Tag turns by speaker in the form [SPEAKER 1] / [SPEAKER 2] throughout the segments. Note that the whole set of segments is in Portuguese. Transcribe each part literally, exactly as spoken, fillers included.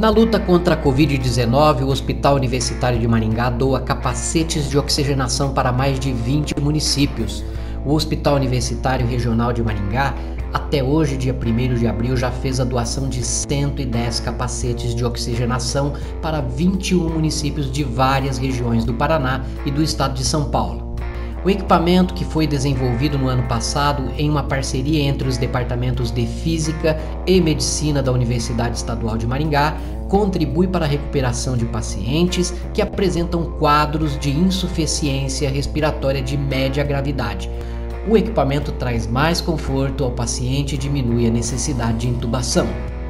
[SPEAKER 1] Na luta contra a covid dezenove, o Hospital Universitário de Maringá doa capacetes de oxigenação para mais de vinte municípios. O Hospital Universitário Regional de Maringá, até hoje, dia primeiro de abril, já fez a doação de cento e dez capacetes de oxigenação para vinte e um municípios de várias regiões do Paraná e do estado de São Paulo. O equipamento, que foi desenvolvido no ano passado em uma parceria entre os departamentos de Física e Medicina da Universidade Estadual de Maringá, contribui para a recuperação de pacientes que apresentam quadros de insuficiência respiratória de média gravidade. O equipamento traz mais conforto ao paciente e diminui a necessidade de intubação.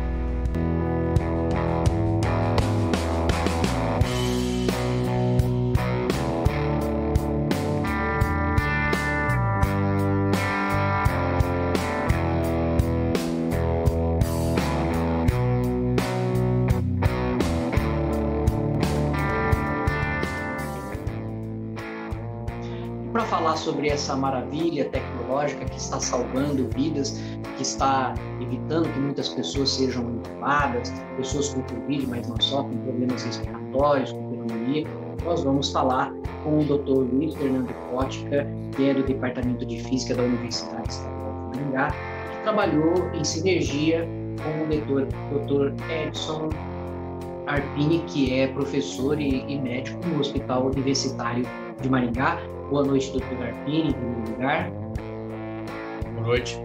[SPEAKER 1] Para falar sobre essa maravilha tecnológica que está salvando vidas, que está evitando que muitas pessoas sejam intubadas, pessoas com Covid, mas não só, com problemas respiratórios, com pneumonia, nós vamos falar com o doutor Luiz Fernando Kotka, que é do Departamento de Física da Universidade Estadual de Maringá, que trabalhou em sinergia com o doutor Edson Arpini, que é professor e, e médico no Hospital Universitário de Maringá. Boa noite, doutor Arpini, em primeiro lugar.
[SPEAKER 2] Boa noite.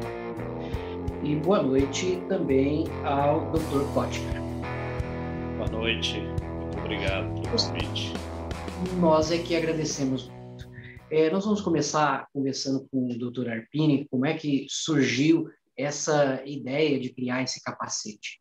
[SPEAKER 1] E boa noite também ao doutor Kotka.
[SPEAKER 2] Boa noite, muito obrigado pelo convite.
[SPEAKER 1] Nós é que agradecemos muito. É, nós vamos começar conversando com o doutor Arpini, como é que surgiu essa ideia de criar esse capacete?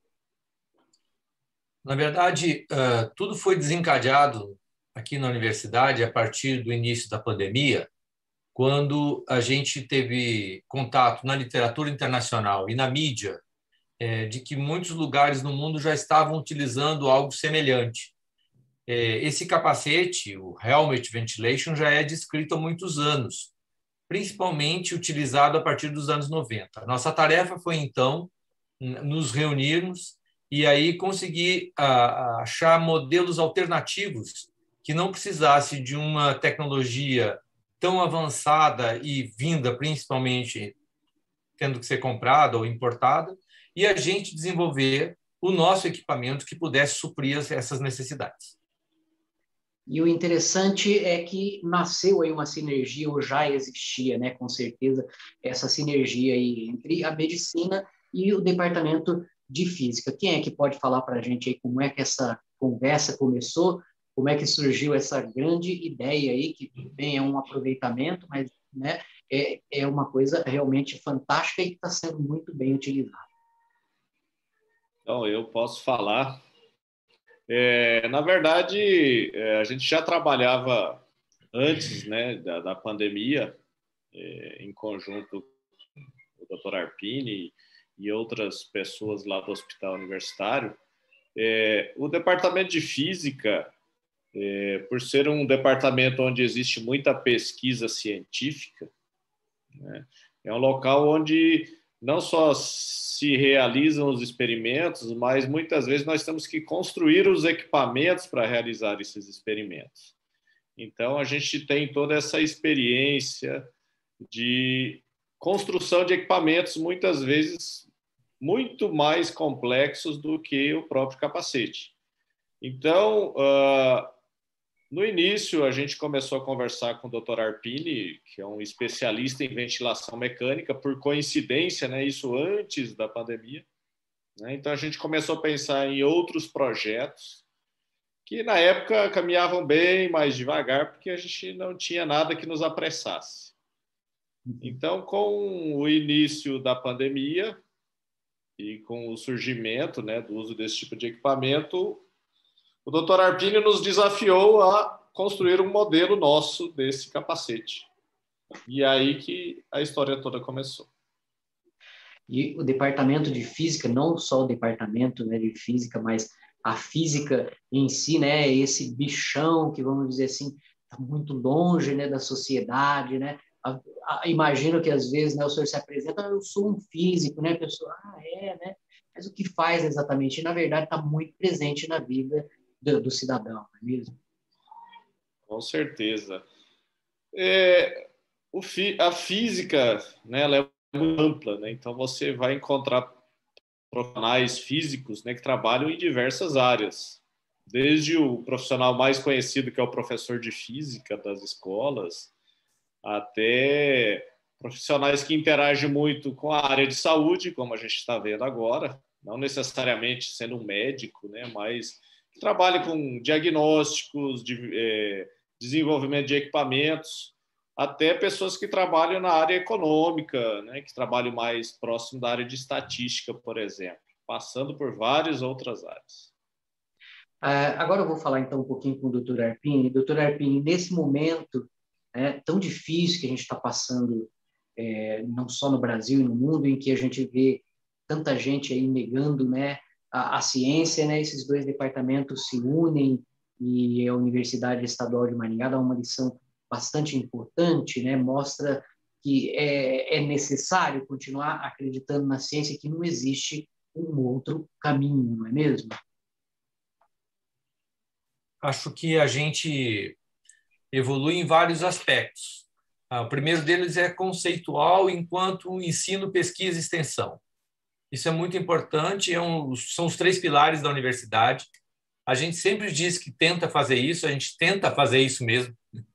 [SPEAKER 3] Na verdade, uh, tudo foi desencadeado aqui na universidade a partir do início da pandemia, quando a gente teve contato na literatura internacional e na mídia é, de que muitos lugares no mundo já estavam utilizando algo semelhante. É, esse capacete, o Helmet Ventilation, já é descrito há muitos anos, principalmente utilizado a partir dos anos noventa. Nossa tarefa foi, então, nos reunirmos e aí conseguir a, achar modelos alternativos que não precisasse de uma tecnologia tão avançada e vinda principalmente tendo que ser comprada ou importada, e a gente desenvolver o nosso equipamento que pudesse suprir essas necessidades.
[SPEAKER 1] E o interessante é que nasceu aí uma sinergia, ou já existia, né, com certeza, essa sinergia aí entre a medicina e o departamento de física. Quem é que pode falar para a gente aí como é que essa conversa começou? Como é que surgiu essa grande ideia aí, que bem é um aproveitamento, mas né, é, é uma coisa realmente fantástica e que está sendo muito bem utilizada.
[SPEAKER 2] Então, eu posso falar. É, na verdade, é, a gente já trabalhava antes, né, da, da pandemia, é, em conjunto com o doutor Arpini e outras pessoas lá do Hospital Universitário. É, o Departamento de Física, É, por ser um departamento onde existe muita pesquisa científica, né, é um local onde não só se realizam os experimentos, mas muitas vezes nós temos que construir os equipamentos para realizar esses experimentos. Então, a gente tem toda essa experiência de construção de equipamentos, muitas vezes muito mais complexos do que o próprio capacete. Então, uh, no início, a gente começou a conversar com o doutor Arpini, que é um especialista em ventilação mecânica, por coincidência, né, isso antes da pandemia. Né? Então, a gente começou a pensar em outros projetos que, na época, caminhavam bem mais devagar, porque a gente não tinha nada que nos apressasse. Então, com o início da pandemia e com o surgimento, né, do uso desse tipo de equipamento, o doutor Arpini nos desafiou a construir um modelo nosso desse capacete. E aí que a história toda começou.
[SPEAKER 1] E o departamento de física, não só o departamento, né, de física, mas a física em si, né, esse bichão que, vamos dizer assim, está muito longe, né, da sociedade, né, a, a, imagino que às vezes, né, o senhor se apresenta, eu sou um físico, né? A pessoa, ah, é, né? Mas o que faz exatamente? E, na verdade, está muito presente na vida do, do cidadão, não é mesmo?
[SPEAKER 2] Com certeza. É, o fi, a física, né, ela é muito ampla, né? Então você vai encontrar profissionais físicos, né, que trabalham em diversas áreas, desde o profissional mais conhecido, que é o professor de física das escolas, até profissionais que interagem muito com a área de saúde, como a gente está vendo agora, não necessariamente sendo um médico, né, mas que trabalha com diagnósticos, de, é, desenvolvimento de equipamentos, até pessoas que trabalham na área econômica, né, que trabalham mais próximo da área de estatística, por exemplo, passando por várias outras áreas.
[SPEAKER 1] Uh, agora eu vou falar então um pouquinho com o doutor Arpini. doutor Arpini, nesse momento, né, tão difícil que a gente está passando, é, não só no Brasil e no mundo, em que a gente vê tanta gente aí negando, né, a, a ciência, né, esses dois departamentos se unem e a Universidade Estadual de Maringá dá uma lição bastante importante, né, mostra que é, é necessário continuar acreditando na ciência, que não existe um outro caminho, não é mesmo?
[SPEAKER 3] Acho que a gente evolui em vários aspectos. O primeiro deles é conceitual, enquanto ensino, pesquisa e extensão. Isso é muito importante, é um, são os três pilares da universidade. A gente sempre diz que tenta fazer isso, a gente tenta fazer isso mesmo.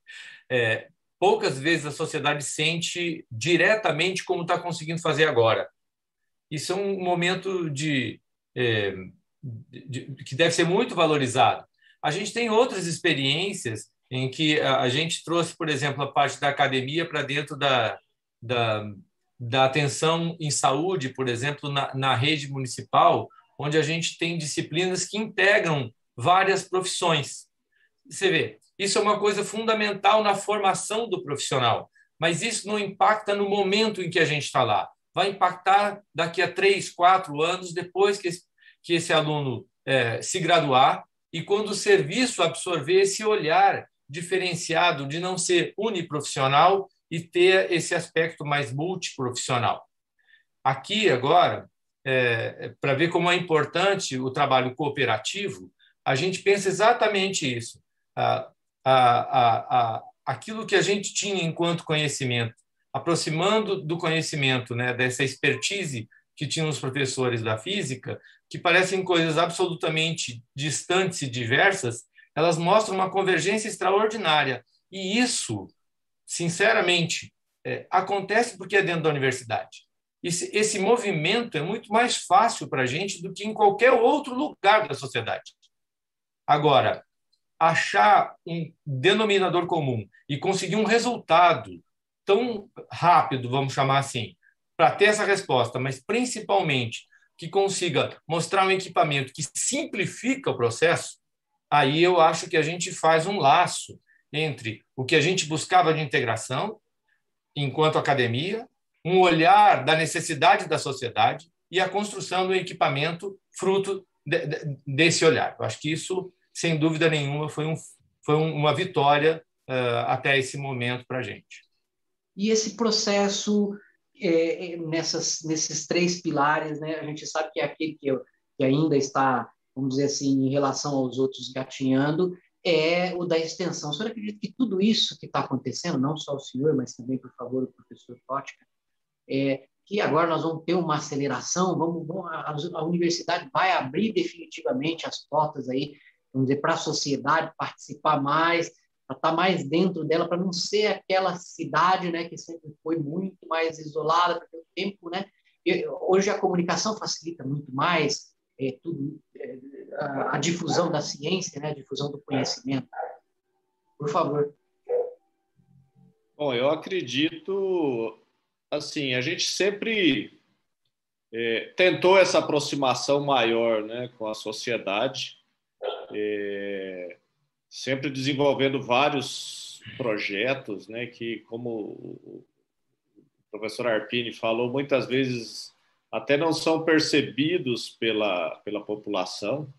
[SPEAKER 3] É, poucas vezes a sociedade sente diretamente como está conseguindo fazer agora. Isso é um momento de, é, de, de, que deve ser muito valorizado. A gente tem outras experiências em que a gente trouxe, por exemplo, a parte da academia para dentro da, da, da atenção em saúde, por exemplo, na, na rede municipal, onde a gente tem disciplinas que integram várias profissões. Você vê, isso é uma coisa fundamental na formação do profissional, mas isso não impacta no momento em que a gente está lá. Vai impactar daqui a três, quatro anos, depois que esse, que esse aluno é, se graduar, e quando o serviço absorver esse olhar diferenciado de não ser uniprofissional e ter esse aspecto mais multiprofissional. Aqui, agora, é, para ver como é importante o trabalho cooperativo, a gente pensa exatamente isso. A, a, a, a, aquilo que a gente tinha enquanto conhecimento, aproximando do conhecimento, né, dessa expertise que tinham os professores da física, que parecem coisas absolutamente distantes e diversas, elas mostram uma convergência extraordinária. E isso, sinceramente, é, acontece porque é dentro da universidade. Esse, esse movimento é muito mais fácil para a gente do que em qualquer outro lugar da sociedade. Agora, achar um denominador comum e conseguir um resultado tão rápido, vamos chamar assim, para ter essa resposta, mas principalmente que consiga mostrar um equipamento que simplifica o processo, aí eu acho que a gente faz um laço entre o que a gente buscava de integração, enquanto academia, um olhar da necessidade da sociedade e a construção do equipamento fruto de, de, desse olhar. Eu acho que isso, sem dúvida nenhuma, foi, um, foi uma vitória uh, até esse momento para a gente.
[SPEAKER 1] E esse processo, é, nessas, nesses três pilares, né, a gente sabe que é aquele que, que ainda está, vamos dizer assim, em relação aos outros gatinhando, é o da extensão. O senhor acredita que tudo isso que está acontecendo, não só o senhor, mas também, por favor, o professor Tótica, é, que agora nós vamos ter uma aceleração, vamos, vamos, a, a universidade vai abrir definitivamente as portas aí, vamos dizer, para a sociedade participar mais, para estar mais dentro dela, para não ser aquela cidade, né, que sempre foi muito mais isolada, porque o tempo, né, hoje a comunicação facilita muito mais é, tudo, é, a, a difusão da ciência, né, a difusão do conhecimento. Por favor.
[SPEAKER 2] Bom, eu acredito, assim, a gente sempre é, tentou essa aproximação maior, né, com a sociedade, é, sempre desenvolvendo vários projetos, né, que, como o professor Arpini falou, muitas vezes até não são percebidos pela, pela população,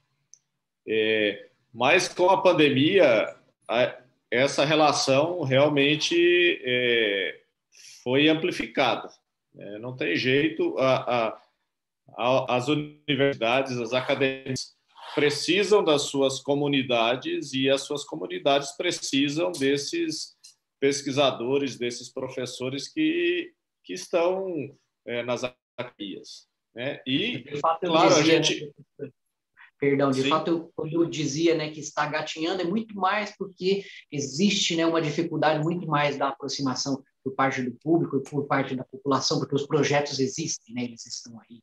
[SPEAKER 2] é, mas com a pandemia, a, essa relação realmente é, foi amplificada. É, não tem jeito, a, a, a, as universidades, as academias precisam das suas comunidades e as suas comunidades precisam desses pesquisadores, desses professores que, que estão é, nas academias. Né? E,
[SPEAKER 1] de fato,
[SPEAKER 2] claro,
[SPEAKER 1] dizia,
[SPEAKER 2] a gente...
[SPEAKER 1] Né? Perdão, de
[SPEAKER 2] Sim.
[SPEAKER 1] fato, eu, quando eu dizia, né, que está gatinhando, é muito mais porque existe, né, uma dificuldade muito mais da aproximação por parte do público e por parte da população, porque os projetos existem, né, eles estão aí.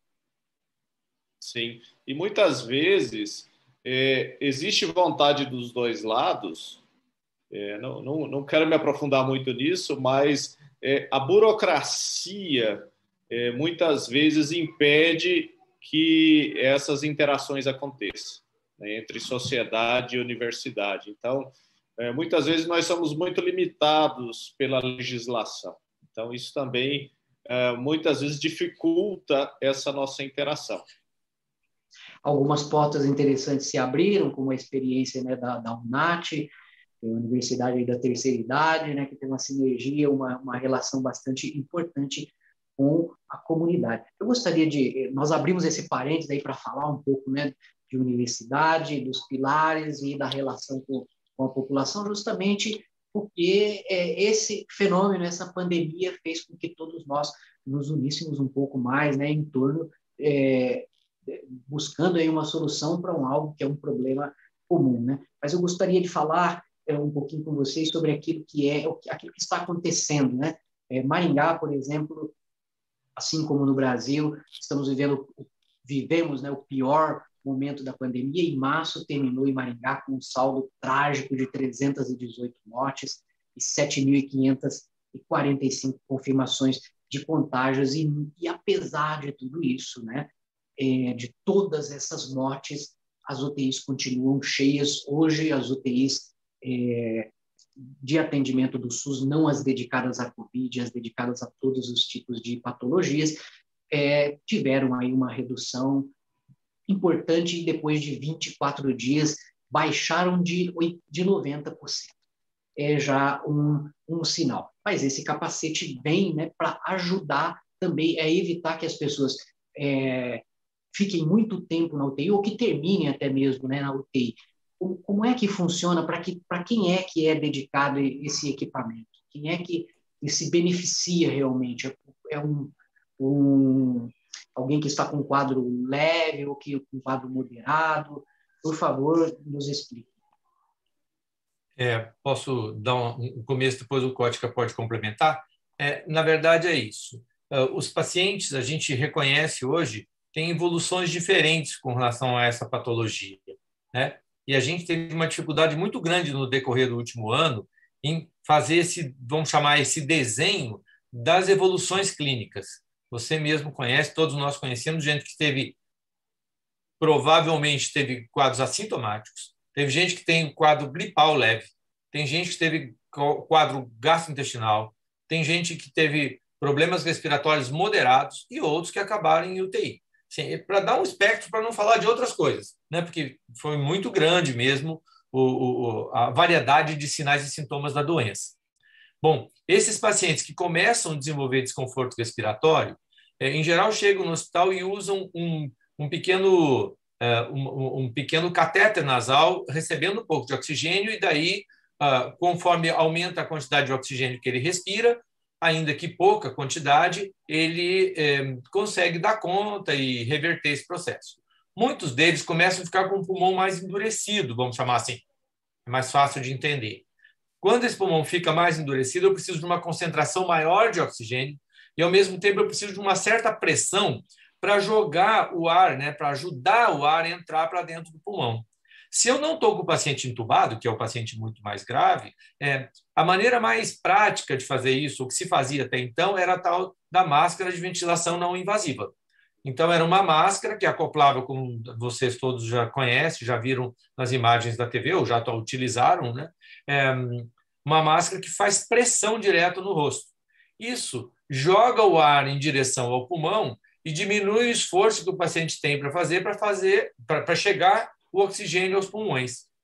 [SPEAKER 2] Sim, e muitas vezes é, existe vontade dos dois lados, é, não, não, não quero me aprofundar muito nisso, mas é, a burocracia é, muitas vezes impede que essas interações aconteçam, né, entre sociedade e universidade. Então, é, muitas vezes nós somos muito limitados pela legislação. Então, isso também é, muitas vezes dificulta essa nossa interação.
[SPEAKER 1] Algumas portas interessantes se abriram, como a experiência, né, da, da UNAT, a Universidade aí da Terceira Idade, né, que tem uma sinergia, uma, uma relação bastante importante com a comunidade. Eu gostaria de... Nós abrimos esse parênteses aí para falar um pouco, né, de universidade, dos pilares e da relação com, com a população, justamente porque é, esse fenômeno, essa pandemia fez com que todos nós nos uníssemos um pouco mais, né, em torno... É, buscando aí uma solução para um algo que é um problema comum, né? Mas eu gostaria de falar é, um pouquinho com vocês sobre aquilo que é aquilo que está acontecendo, né? É, Maringá, por exemplo, assim como no Brasil, estamos vivendo vivemos, né, o pior momento da pandemia. Em março terminou em Maringá com um saldo trágico de trezentas e dezoito mortes e sete mil quinhentas e quarenta e cinco confirmações de contágios e, e apesar de tudo isso, né? É, de todas essas mortes, as U T Is continuam cheias. Hoje, as U T Is é, de atendimento do SUS, não as dedicadas à Covid, as dedicadas a todos os tipos de patologias, é, tiveram aí uma redução importante e depois de vinte e quatro dias baixaram de, de noventa por cento. É já um, um sinal. Mas esse capacete vem, né, para ajudar também a evitar que as pessoas... É, fiquem muito tempo na U T I ou que terminem até mesmo, né, na U T I. Como, como é que funciona? Para que, para quem é que é dedicado esse equipamento? Quem é que, que se beneficia realmente? É, é um, um, alguém que está com um quadro leve ou que com um quadro moderado? Por favor, nos explique.
[SPEAKER 3] É, posso dar um, um começo, depois o Kotka pode complementar? É, na verdade, é isso. Uh, os pacientes, a gente reconhece hoje, tem evoluções diferentes com relação a essa patologia, né? E a gente teve uma dificuldade muito grande no decorrer do último ano em fazer esse, vamos chamar esse desenho das evoluções clínicas. Você mesmo conhece, todos nós conhecemos gente que teve, provavelmente teve quadros assintomáticos, teve gente que tem quadro gripal leve, tem gente que teve quadro gastrointestinal, tem gente que teve problemas respiratórios moderados e outros que acabaram em U T I. Para dar um espectro, para não falar de outras coisas, né? Porque foi muito grande mesmo o, o, a variedade de sinais e sintomas da doença. Bom, esses pacientes que começam a desenvolver desconforto respiratório, é, em geral chegam no hospital e usam um, um, pequeno, é, um, um pequeno catéter nasal, recebendo um pouco de oxigênio, e daí, ah, conforme aumenta a quantidade de oxigênio que ele respira, ainda que pouca quantidade, ele é, consegue dar conta e reverter esse processo. Muitos deles começam a ficar com o pulmão mais endurecido, vamos chamar assim, é mais fácil de entender. Quando esse pulmão fica mais endurecido, eu preciso de uma concentração maior de oxigênio e, ao mesmo tempo, eu preciso de uma certa pressão para jogar o ar, né, para ajudar o ar a entrar para dentro do pulmão. Se eu não estou com o paciente entubado, que é o paciente muito mais grave, é, a maneira mais prática de fazer isso, o que se fazia até então, era a tal da máscara de ventilação não invasiva. Então, era uma máscara que acoplava, como vocês todos já conhecem, já viram nas imagens da T V, ou já utilizaram, né? É uma máscara que faz pressão direto no rosto. Isso joga o ar em direção ao pulmão e diminui o esforço que o paciente tem para fazer, para fazer, para chegar o oxigênio aos pulmões.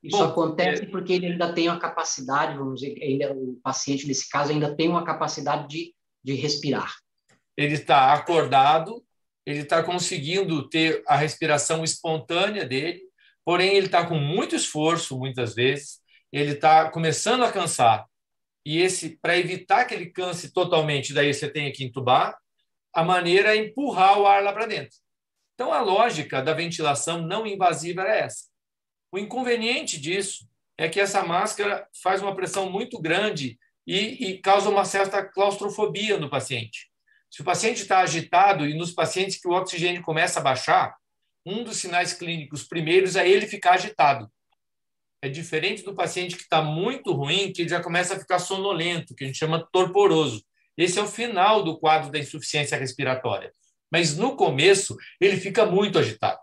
[SPEAKER 1] Isso Bom, acontece é... porque ele ainda tem uma capacidade, vamos dizer, ainda, o paciente, nesse caso, ainda tem uma capacidade de, de respirar.
[SPEAKER 3] Ele está acordado, ele está conseguindo ter a respiração espontânea dele, porém ele está com muito esforço, muitas vezes, ele está começando a cansar. E esse, para evitar que ele canse totalmente, daí você tem que entubar, a maneira é empurrar o ar lá para dentro. Então, a lógica da ventilação não invasiva era essa. O inconveniente disso é que essa máscara faz uma pressão muito grande e, e causa uma certa claustrofobia no paciente. Se o paciente está agitado e nos pacientes que o oxigênio começa a baixar, um dos sinais clínicos primeiros é ele ficar agitado. É diferente do paciente que está muito ruim, que ele já começa a ficar sonolento, que a gente chama torporoso. Esse é o final do quadro da insuficiência respiratória. Mas, no começo, ele fica muito agitado.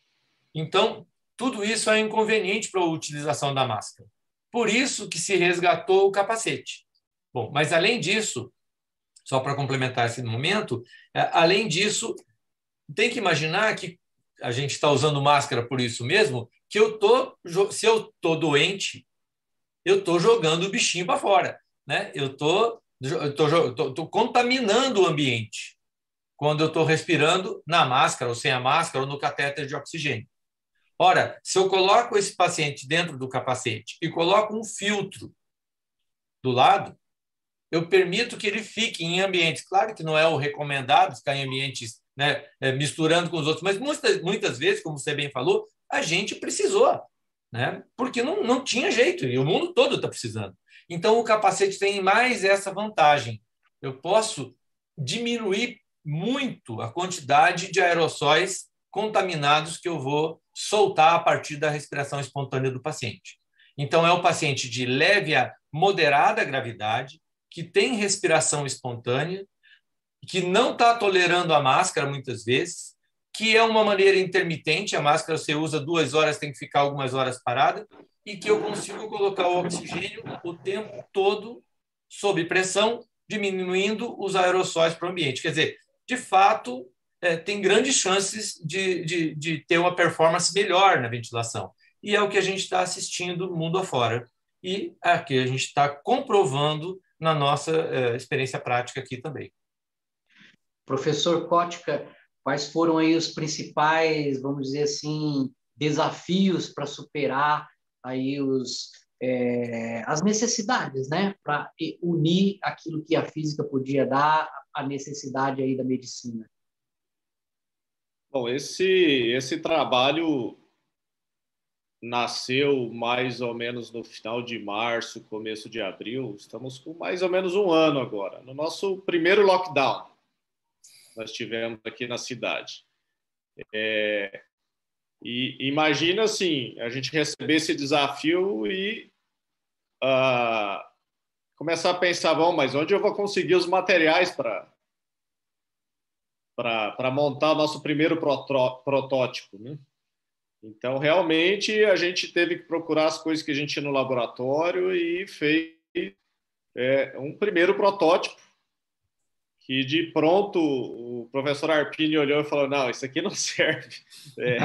[SPEAKER 3] Então, tudo isso é inconveniente para a utilização da máscara. Por isso que se resgatou o capacete. Bom, mas, além disso, só para complementar esse momento, além disso, tem que imaginar que a gente está usando máscara por isso mesmo, que eu tô, se eu estou doente, eu estou jogando o bichinho para fora, né? Eu estou tô, tô, tô contaminando o ambiente quando eu estou respirando na máscara, ou sem a máscara, ou no catéter de oxigênio. Ora, se eu coloco esse paciente dentro do capacete e coloco um filtro do lado, eu permito que ele fique em ambientes, claro que não é o recomendado ficar em ambientes, né, misturando com os outros, mas muitas, muitas vezes, como você bem falou, a gente precisou, né, porque não, não tinha jeito, e o mundo todo está precisando. Então, o capacete tem mais essa vantagem. Eu posso diminuir muito a quantidade de aerossóis contaminados que eu vou soltar a partir da respiração espontânea do paciente. Então, é um paciente de leve a moderada gravidade, que tem respiração espontânea, que não está tolerando a máscara muitas vezes, que é uma maneira intermitente, a máscara você usa duas horas, tem que ficar algumas horas parada, e que eu consigo colocar o oxigênio o tempo todo sob pressão, diminuindo os aerossóis para o ambiente. Quer dizer, de fato, é, tem grandes chances de, de, de ter uma performance melhor na ventilação. E é o que a gente está assistindo mundo afora. E aqui a gente está comprovando na nossa é, experiência prática aqui também.
[SPEAKER 1] Professor Kotka, quais foram aí os principais, vamos dizer assim, desafios para superar aí os, é, as necessidades, né? Para unir aquilo que a física podia dar à necessidade aí da medicina?
[SPEAKER 2] Bom, esse, esse trabalho nasceu mais ou menos no final de março, começo de abril. Estamos com mais ou menos um ano agora, no nosso primeiro lockdown nós tivemos aqui na cidade. É, e imagina assim, a gente receber esse desafio e uh, começar a pensar, bom, mas onde eu vou conseguir os materiais para para montar o nosso primeiro protó protótipo, né? Então, realmente, a gente teve que procurar as coisas que a gente tinha no laboratório e fez é, um primeiro protótipo que, de pronto, o professor Arpini olhou e falou, não, isso aqui não serve. É.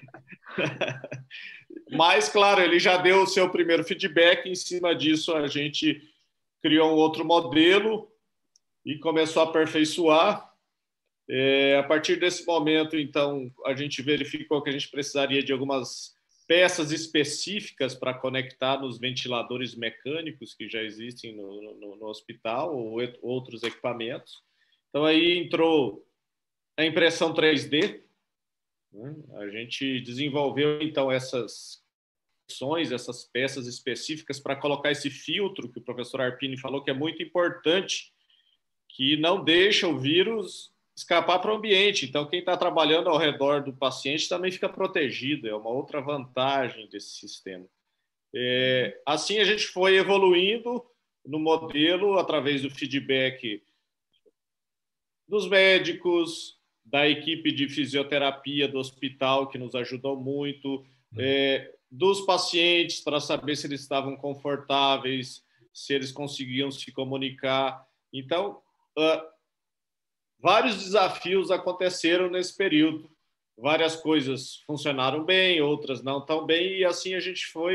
[SPEAKER 2] Mas, claro, ele já deu o seu primeiro feedback, em cima disso a gente criou um outro modelo e começou a aperfeiçoar. É, a partir desse momento, então, a gente verificou que a gente precisaria de algumas peças específicas para conectar nos ventiladores mecânicos que já existem no, no, no hospital ou outros equipamentos. Então, aí entrou a impressão três D. Né? A gente desenvolveu, então, essas opções, essas peças específicas para colocar esse filtro que o professor Arpini falou que é muito importante, que não deixa o vírus escapar para o ambiente. Então, quem está trabalhando ao redor do paciente também fica protegido. É uma outra vantagem desse sistema. É, assim, a gente foi evoluindo no modelo através do feedback dos médicos, da equipe de fisioterapia do hospital, que nos ajudou muito, é, dos pacientes, para saber se eles estavam confortáveis, se eles conseguiam se comunicar. Então, uh, vários desafios aconteceram nesse período. Várias coisas funcionaram bem, outras não tão bem, e assim a gente foi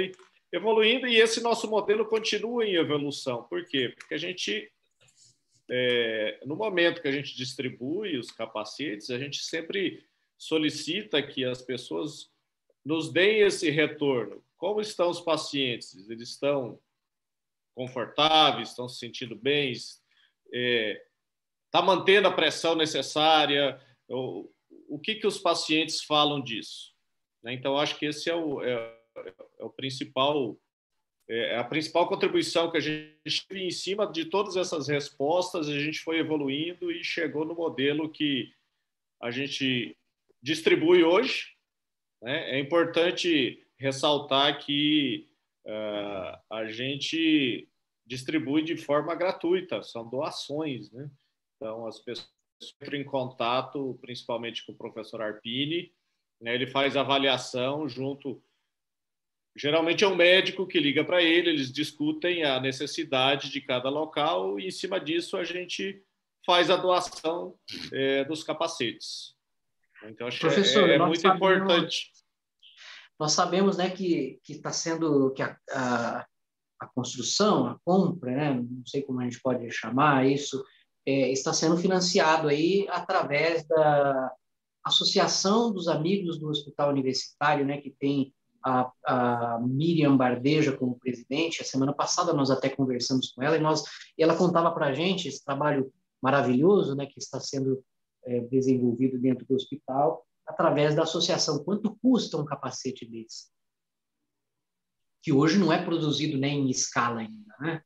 [SPEAKER 2] evoluindo e esse nosso modelo continua em evolução. Por quê? Porque a gente, é, no momento que a gente distribui os capacetes, a gente sempre solicita que as pessoas nos deem esse retorno. Como estão os pacientes? Eles estão confortáveis, estão se sentindo bem? É, está mantendo a pressão necessária? O, o que, que os pacientes falam disso? Então, acho que esse é o, é, é o principal, é a principal contribuição que a gente teve em cima de todas essas respostas. A gente foi evoluindo e chegou no modelo que a gente distribui hoje, né? É importante ressaltar que uh, a gente distribui de forma gratuita, são doações, né? Então, as pessoas entram em contato, principalmente com o professor Arpini, né? Ele faz avaliação junto... Geralmente é um médico que liga para ele, eles discutem a necessidade de cada local e, em cima disso, a gente faz a doação é, dos capacetes. Então, acho
[SPEAKER 1] Professor,
[SPEAKER 2] que é, é
[SPEAKER 1] nós
[SPEAKER 2] muito
[SPEAKER 1] sabemos,
[SPEAKER 2] importante.
[SPEAKER 1] Nós sabemos, né, que que está sendo que a, a, a construção, a compra, né, não sei como a gente pode chamar isso, é, está sendo financiado aí através da Associação dos Amigos do Hospital Universitário, né, que tem a, a Miriam Bardeja como presidente. A semana passada nós até conversamos com ela e, nós, e ela contava para a gente esse trabalho maravilhoso, né, que está sendo é, desenvolvido dentro do hospital através da associação. Quanto custa um capacete desse? Que hoje não é produzido nem em escala ainda, né?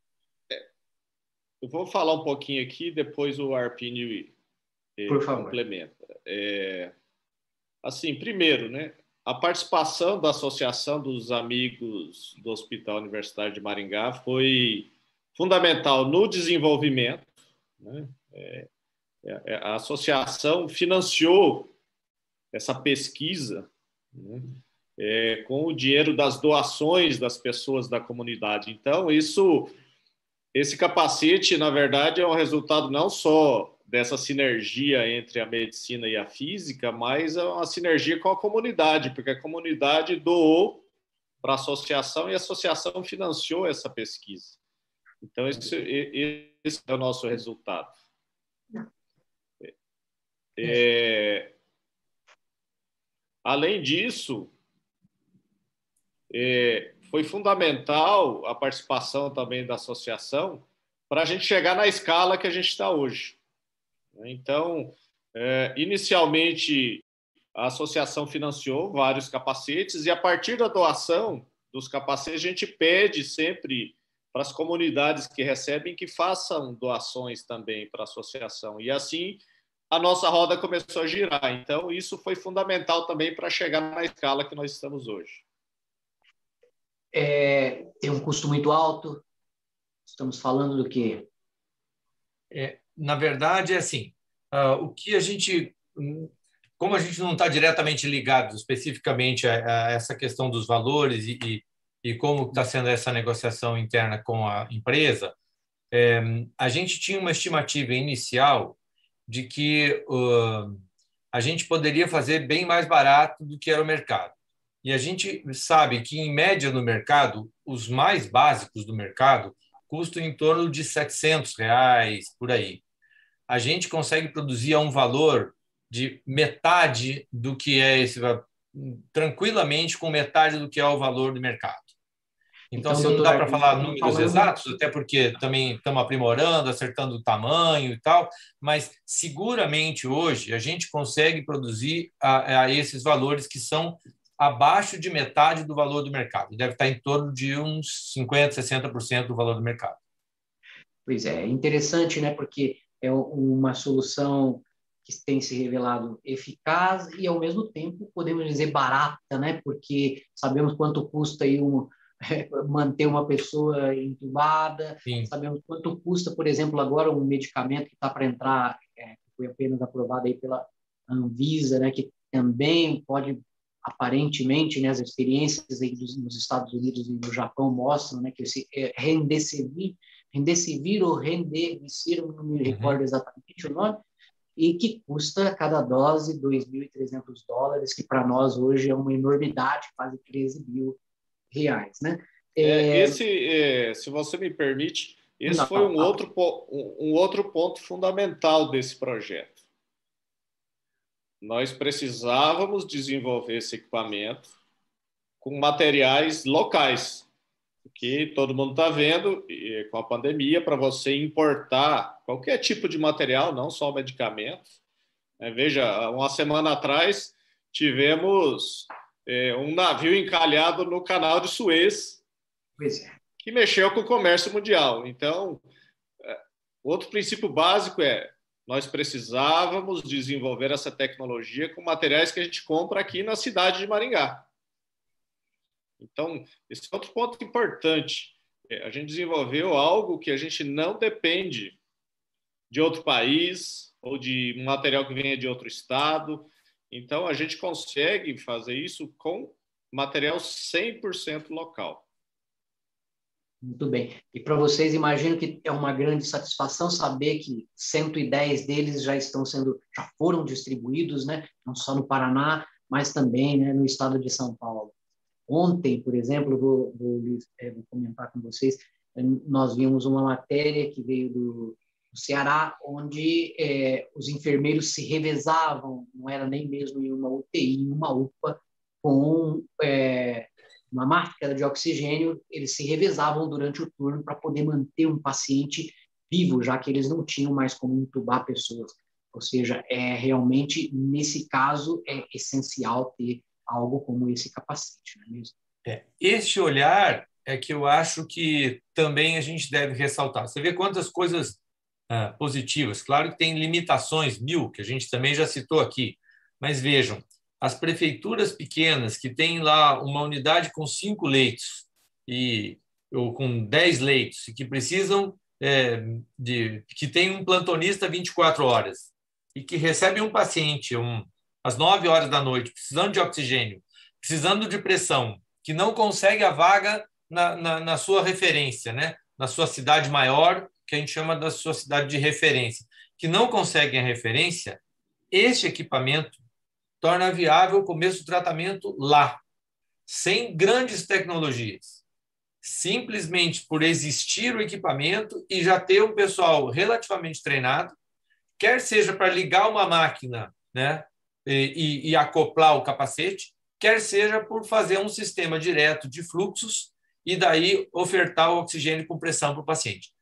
[SPEAKER 2] Eu vou falar um pouquinho aqui, depois o Arpini
[SPEAKER 1] Por favor.
[SPEAKER 2] complementa. É, assim, primeiro, né, a participação da Associação dos Amigos do Hospital Universitário de Maringá foi fundamental no desenvolvimento, né? É, a associação financiou essa pesquisa, né, é, com o dinheiro das doações das pessoas da comunidade. Então, isso, esse capacete, na verdade, é um resultado não só dessa sinergia entre a medicina e a física, mas é uma sinergia com a comunidade, porque a comunidade doou para a associação e a associação financiou essa pesquisa. Então, esse, esse é o nosso resultado. É, além disso, é, foi fundamental a participação também da associação para a gente chegar na escala que a gente está hoje. Então, é, inicialmente, a associação financiou vários capacetes e, a partir da doação dos capacetes, a gente pede sempre para as comunidades que recebem que façam doações também para a associação. E assim, a nossa roda começou a girar. Então, isso foi fundamental também para chegar na escala que nós estamos hoje.
[SPEAKER 1] É, tem um custo muito alto. Estamos falando do quê?
[SPEAKER 3] É, na verdade, é assim, uh, o que a gente... Como a gente não está diretamente ligado especificamente a, a essa questão dos valores e, e, e como está sendo essa negociação interna com a empresa, é, a gente tinha uma estimativa inicial de que uh, a gente poderia fazer bem mais barato do que era o mercado. E a gente sabe que, em média, no mercado, os mais básicos do mercado custam em torno de setecentos reais, por aí. A gente consegue produzir a um valor de metade do que é esse, tranquilamente com metade do que é o valor do mercado. Então, então assim, não dá para falar números falando... exatos, até porque também estamos aprimorando, acertando o tamanho e tal, mas seguramente hoje a gente consegue produzir a, a esses valores que são abaixo de metade do valor do mercado. Deve estar em torno de uns cinquenta por cento, sessenta por cento do valor do mercado.
[SPEAKER 1] Pois é, interessante, né? Porque é uma solução que tem se revelado eficaz e, ao mesmo tempo, podemos dizer barata, né? Porque sabemos quanto custa aí um, manter uma pessoa entubada, Sim. Sabemos quanto custa, por exemplo, agora um medicamento que está para entrar, é, que foi apenas aprovado aí pela Anvisa, né? Que também pode... Aparentemente, né, as experiências aí dos, nos Estados Unidos e no Japão mostram, né, que esse é, Remdesivir, Remdesivir ou Remdesivir, não me recordo uhum. exatamente o nome, e que custa cada dose dois mil e trezentos dólares, que para nós hoje é uma enormidade, quase treze mil reais, né?
[SPEAKER 2] É, esse, é, se você me permite, esse não, foi um, não. Outro, um, um outro ponto fundamental desse projeto. Nós precisávamos desenvolver esse equipamento com materiais locais, que todo mundo está vendo, e com a pandemia, para você importar qualquer tipo de material, não só medicamentos. É, veja, uma semana atrás tivemos é, um navio encalhado no canal de Suez,
[SPEAKER 1] pois é.
[SPEAKER 2] que mexeu com o comércio mundial. Então, é, outro princípio básico é nós precisávamos desenvolver essa tecnologia com materiais que a gente compra aqui na cidade de Maringá. Então, esse é outro ponto importante. A gente desenvolveu algo que a gente não depende de outro país ou de um material que venha de outro estado. Então, a gente consegue fazer isso com material cem por cento local.
[SPEAKER 1] Muito bem. E para vocês, imagino que é uma grande satisfação saber que cento e dez deles já estão sendo, já foram distribuídos, né? Não só no Paraná, mas também, né, no estado de São Paulo. Ontem, por exemplo, vou, vou, vou comentar com vocês, nós vimos uma matéria que veio do, do Ceará, onde é, os enfermeiros se revezavam, não era nem mesmo em uma U T I, em uma U P A, com é, uma máscara de oxigênio, eles se revezavam durante o turno para poder manter um paciente vivo, já que eles não tinham mais como entubar pessoas. Ou seja, é realmente, nesse caso, é essencial ter algo como esse capacete, não é mesmo?
[SPEAKER 3] É, esse olhar é que eu acho que também a gente deve ressaltar. Você vê quantas coisas ah, positivas. Claro que tem limitações mil, que a gente também já citou aqui, mas vejam, as prefeituras pequenas que têm lá uma unidade com cinco leitos e, ou com dez leitos e que precisam é, de que tem um plantonista vinte e quatro horas e que recebe um paciente um, às nove horas da noite, precisando de oxigênio, precisando de pressão, que não consegue a vaga na, na, na sua referência, né? Na sua cidade maior, que a gente chama da sua cidade de referência, que não conseguem a referência, este equipamento torna viável o começo do tratamento lá, sem grandes tecnologias. Simplesmente por existir o equipamento e já ter um pessoal relativamente treinado, quer seja para ligar uma máquina, né, e, e, e acoplar o capacete, quer seja por fazer um sistema direto de fluxos e daí ofertar o oxigênio com pressão para o paciente.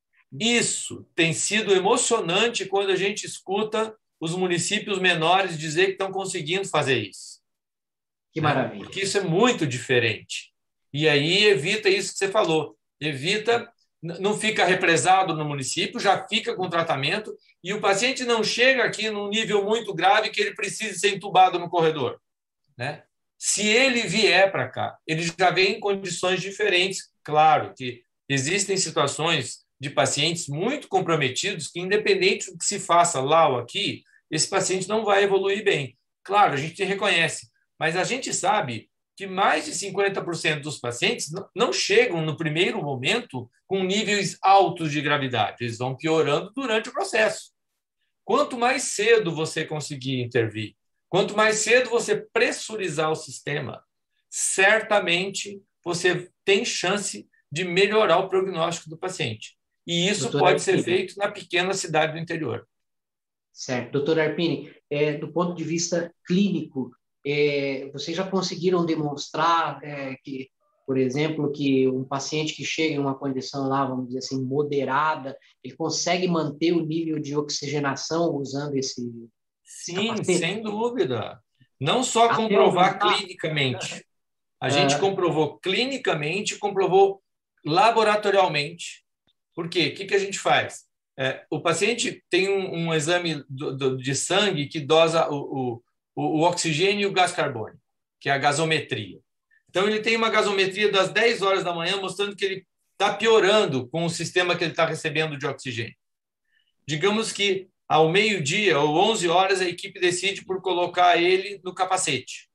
[SPEAKER 3] Isso tem sido emocionante quando a gente escuta os municípios menores dizer que estão conseguindo fazer isso.
[SPEAKER 1] Que maravilha.
[SPEAKER 3] Porque isso é muito diferente. E aí evita isso que você falou. Evita, não fica represado no município, já fica com tratamento e o paciente não chega aqui num nível muito grave que ele precise ser entubado no corredor, né? Se ele vier para cá, ele já vem em condições diferentes. Claro que existem situações de pacientes muito comprometidos que, independente do que se faça lá ou aqui, esse paciente não vai evoluir bem. Claro, a gente reconhece, mas a gente sabe que mais de cinquenta por cento dos pacientes não chegam no primeiro momento com níveis altos de gravidade, eles vão piorando durante o processo. Quanto mais cedo você conseguir intervir, quanto mais cedo você pressurizar o sistema, certamente você tem chance de melhorar o prognóstico do paciente. E isso Doutor pode Arpini. ser feito na pequena cidade do interior.
[SPEAKER 1] Certo. Doutor Arpini, é, do ponto de vista clínico, é, vocês já conseguiram demonstrar é, que, por exemplo, que um paciente que chega em uma condição lá, vamos dizer assim, moderada, ele consegue manter o nível de oxigenação usando esse...
[SPEAKER 3] Sim, capacete? Sem dúvida. Não só Até comprovar aumentar. clinicamente. A gente é... comprovou clinicamente, comprovou laboratorialmente. Por quê? O que, que a gente faz? É, o paciente tem um, um exame do, do, de sangue que dosa o, o, o oxigênio e o gás carbônico, que é a gasometria. Então, ele tem uma gasometria das dez horas da manhã, mostrando que ele está piorando com o sistema que ele está recebendo de oxigênio. Digamos que ao meio-dia ou onze horas, a equipe decide por colocar ele no capacete.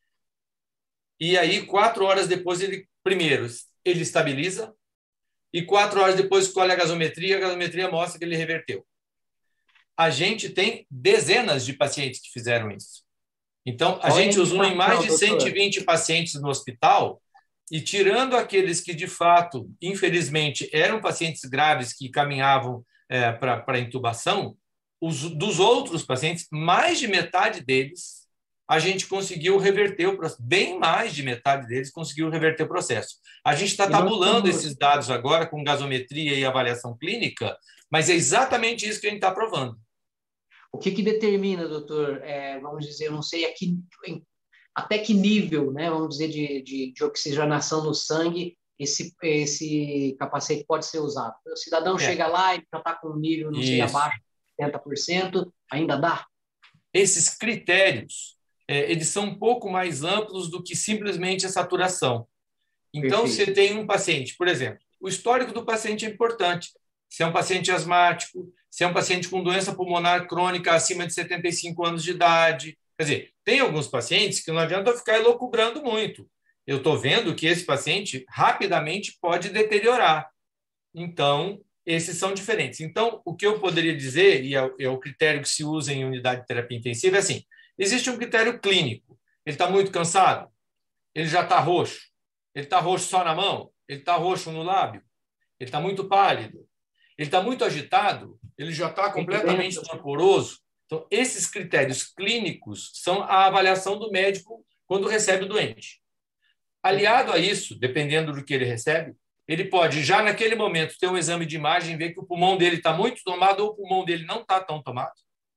[SPEAKER 3] E aí, quatro horas depois, ele primeiro, ele estabiliza, e quatro horas depois escolhe a gasometria, a gasometria mostra que ele reverteu. A gente tem dezenas de pacientes que fizeram isso. Então, a Olha gente usou em mais de cento e vinte pacientes no hospital e tirando aqueles que, de fato, infelizmente, eram pacientes graves que caminhavam é, para a intubação, os, dos outros pacientes, mais de metade deles, a gente conseguiu reverter o processo. Bem mais de metade deles conseguiu reverter o processo. A gente está tabulando esses dados agora com gasometria e avaliação clínica, mas é exatamente isso que a gente está provando.
[SPEAKER 1] O que, que determina, doutor, é, vamos dizer, eu não sei aqui, até que nível, né, vamos dizer, de, de, de oxigenação no sangue esse, esse capacete pode ser usado? O cidadão é. chega lá e já está com um nível, não sei, isso. abaixo de setenta por cento, ainda dá?
[SPEAKER 3] Esses critérios, é, eles são um pouco mais amplos do que simplesmente a saturação. Então, Perfeito. Você tem um paciente, por exemplo, o histórico do paciente é importante. Se é um paciente asmático, se é um paciente com doença pulmonar crônica acima de setenta e cinco anos de idade. Quer dizer, tem alguns pacientes que não adianta eu ficar elucubrando muito. Eu estou vendo que esse paciente rapidamente pode deteriorar. Então, esses são diferentes. Então, o que eu poderia dizer, e é, é o critério que se usa em unidade de terapia intensiva, é assim, existe um critério clínico. Ele está muito cansado? Ele já está roxo? Ele está roxo só na mão? Ele está roxo no lábio? Ele está muito pálido? Ele está muito agitado? Ele já está completamente torporoso? Então, esses critérios clínicos são a avaliação do médico quando recebe o doente. Aliado a isso, dependendo do que ele recebe, ele pode, já naquele momento, ter um exame de imagem, ver que o pulmão dele está muito tomado ou o pulmão dele não está tão tomado,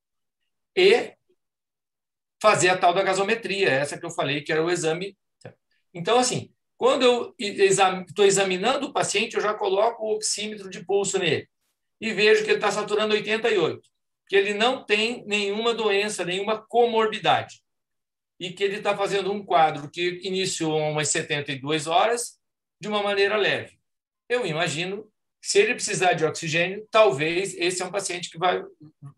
[SPEAKER 3] e fazer a tal da gasometria, essa que eu falei, que era o exame. Então, assim, quando eu estou examinando o paciente, eu já coloco o oxímetro de pulso nele e vejo que ele está saturando oitenta e oito, que ele não tem nenhuma doença, nenhuma comorbidade, e que ele está fazendo um quadro que iniciou umas setenta e duas horas de uma maneira leve. Eu imagino que, se ele precisar de oxigênio, talvez esse é um paciente que vai,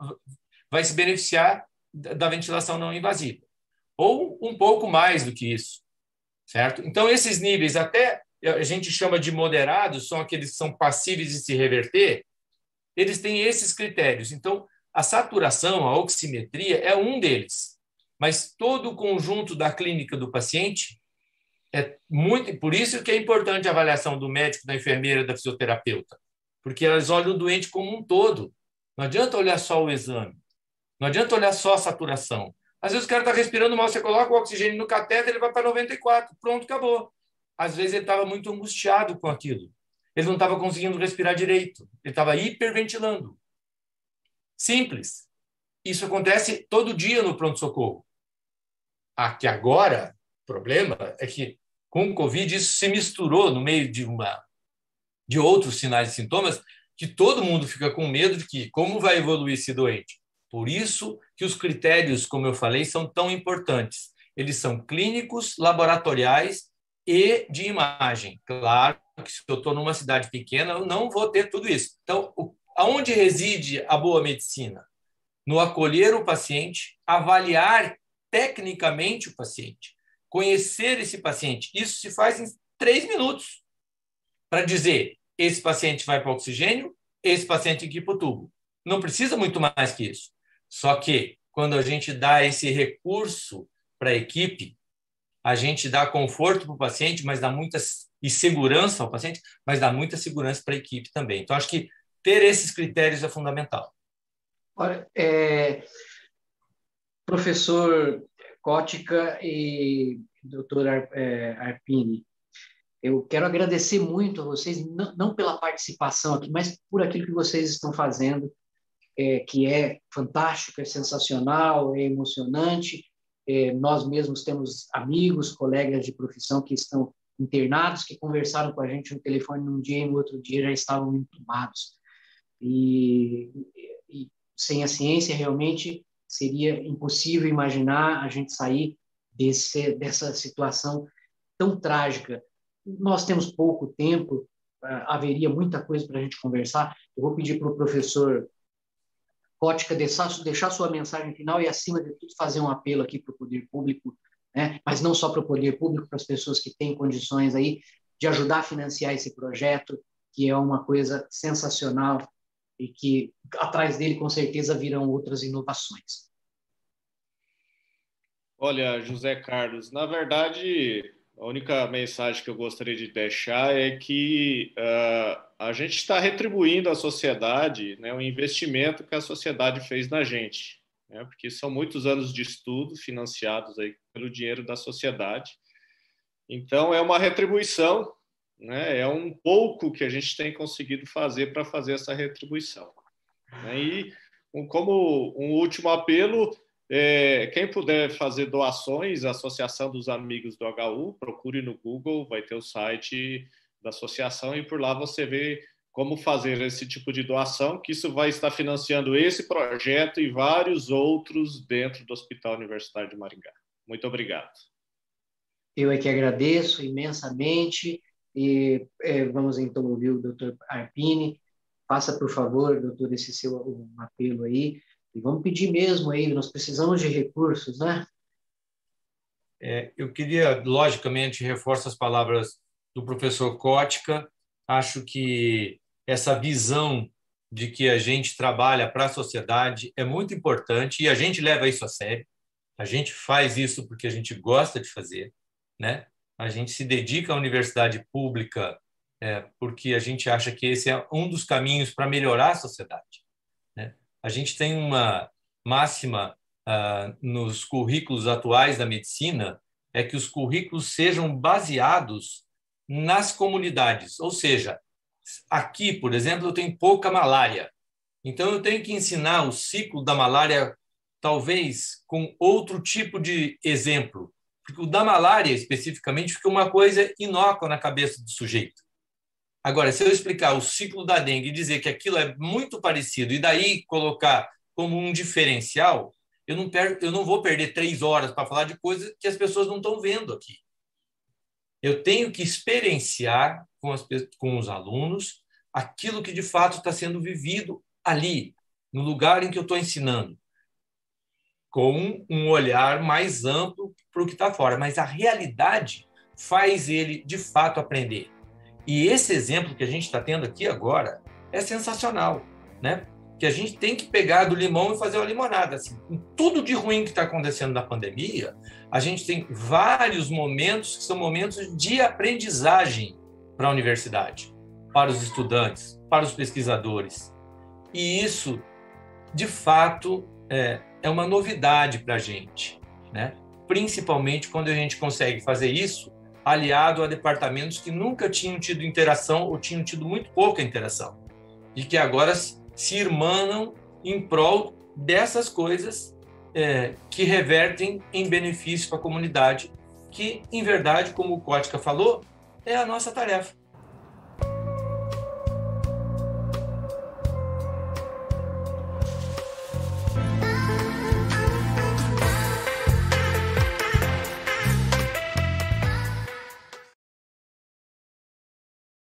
[SPEAKER 3] vai se beneficiar da ventilação não invasiva. Ou um pouco mais do que isso. Certo? Então, esses níveis, até a gente chama de moderados, são aqueles que são passíveis de se reverter, eles têm esses critérios. Então, a saturação, a oximetria é um deles. Mas todo o conjunto da clínica do paciente é muito... Por isso que é importante a avaliação do médico, da enfermeira, da fisioterapeuta, porque elas olham o doente como um todo. Não adianta olhar só o exame. Não adianta olhar só a saturação. Às vezes o cara está respirando mal, você coloca o oxigênio no catéter, ele vai para noventa e quatro, pronto, acabou. Às vezes ele estava muito angustiado com aquilo. Ele não estava conseguindo respirar direito. Ele estava hiperventilando. Simples. Isso acontece todo dia no pronto-socorro. Aqui agora, o problema é que com o Covid isso se misturou no meio de, uma, de outros sinais e sintomas que todo mundo fica com medo de que como vai evoluir esse doente. Por isso que os critérios, como eu falei, são tão importantes. Eles são clínicos, laboratoriais e de imagem. Claro que se eu estou numa cidade pequena, eu não vou ter tudo isso. Então, aonde reside a boa medicina? No acolher o paciente, avaliar tecnicamente o paciente, conhecer esse paciente. Isso se faz em três minutos para dizer esse paciente vai para o oxigênio, esse paciente aqui para o tubo. Não precisa muito mais que isso. Só que, quando a gente dá esse recurso para a equipe, a gente dá conforto para o paciente, mas dá muita e segurança ao paciente, mas dá muita segurança para a equipe também. Então, acho que ter esses critérios é fundamental.
[SPEAKER 1] Olha, é, professor Cótica e doutor Arpini, eu quero agradecer muito a vocês, não, não pela participação aqui, mas por aquilo que vocês estão fazendo, é, que é fantástico, é sensacional, é emocionante. É, nós mesmos temos amigos, colegas de profissão que estão internados, que conversaram com a gente no telefone num dia e no outro dia já estavam entubados. E, e sem a ciência, realmente, seria impossível imaginar a gente sair desse, dessa situação tão trágica. Nós temos pouco tempo, haveria muita coisa para a gente conversar. Eu vou pedir para o professor Cótica deixar, deixar sua mensagem final e, acima de tudo, fazer um apelo aqui para o poder público, né? Mas não só para o poder público, para as pessoas que têm condições aí de ajudar a financiar esse projeto, que é uma coisa sensacional e que atrás dele, com certeza, virão outras inovações.
[SPEAKER 2] Olha, José Carlos, na verdade, a única mensagem que eu gostaria de deixar é que uh, a gente está retribuindo à sociedade, né, o investimento que a sociedade fez na gente, né, porque são muitos anos de estudo financiados aí pelo dinheiro da sociedade. Então, é uma retribuição, né, é um pouco que a gente tem conseguido fazer para fazer essa retribuição. Né, e, como um último apelo, É, quem puder fazer doações, a Associação dos Amigos do H U, procure no Google, vai ter o site da associação e por lá você vê como fazer esse tipo de doação, que isso vai estar financiando esse projeto e vários outros dentro do Hospital Universitário de Maringá. Muito obrigado.
[SPEAKER 1] Eu é que agradeço imensamente e é, vamos então ouvir o doutor Arpini. Faça, por favor, doutor, esse seu um apelo aí. E vamos pedir mesmo aí, nós precisamos de recursos, né?
[SPEAKER 3] É, eu queria, logicamente, reforçar as palavras do professor Kotka. Acho que essa visão de que a gente trabalha para a sociedade é muito importante e a gente leva isso a sério. A gente faz isso porque a gente gosta de fazer, né? A gente se dedica à universidade pública é, porque a gente acha que esse é um dos caminhos para melhorar a sociedade, né? A gente tem uma máxima uh, nos currículos atuais da medicina, é que os currículos sejam baseados nas comunidades. Ou seja, aqui, por exemplo, eu tenho pouca malária. Então, eu tenho que ensinar o ciclo da malária, talvez com outro tipo de exemplo. Porque o da malária, especificamente, fica uma coisa inócua na cabeça do sujeito. Agora, se eu explicar o ciclo da dengue e dizer que aquilo é muito parecido e daí colocar como um diferencial, eu não, perco, eu não vou perder três horas para falar de coisas que as pessoas não estão vendo aqui. Eu tenho que experienciar com, as, com os alunos aquilo que de fato está sendo vivido ali, no lugar em que eu estou ensinando, com um olhar mais amplo para o que está fora. Mas a realidade faz ele, de fato, aprender. E esse exemplo que a gente está tendo aqui agora é sensacional, né? Que a gente tem que pegar do limão e fazer uma limonada. Assim, com tudo de ruim que está acontecendo na pandemia, a gente tem vários momentos que são momentos de aprendizagem para a universidade, para os estudantes, para os pesquisadores. E isso, de fato, é, é uma novidade para a gente, né? Principalmente quando a gente consegue fazer isso aliado a departamentos que nunca tinham tido interação ou tinham tido muito pouca interação e que agora se irmanam em prol dessas coisas é, que revertem em benefício para a comunidade, que, em verdade, como o Kotka falou, é a nossa tarefa.